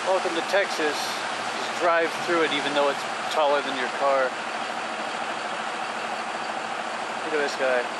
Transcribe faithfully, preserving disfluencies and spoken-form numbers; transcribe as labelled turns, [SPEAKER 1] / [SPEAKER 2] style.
[SPEAKER 1] Welcome to Texas. Just drive through it even though it's taller than your car. Look at this guy.